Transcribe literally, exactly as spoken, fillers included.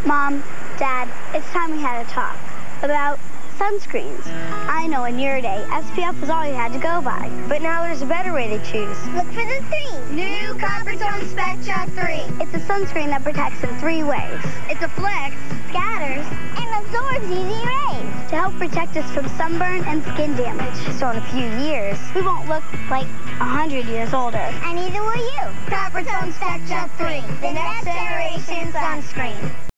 Mom, Dad, it's time we had a talk about sunscreens. I know in your day, S P F was all you had to go by. But now there's a better way to choose. Look for the three. New Coppertone Spectra three. It's a sunscreen that protects in three ways. It deflects, scatters, and absorbs U V rays to help protect us from sunburn and skin damage. So in a few years, we won't look like a hundred years older. And neither will you. Coppertone Spectra three, the next generation sunscreen.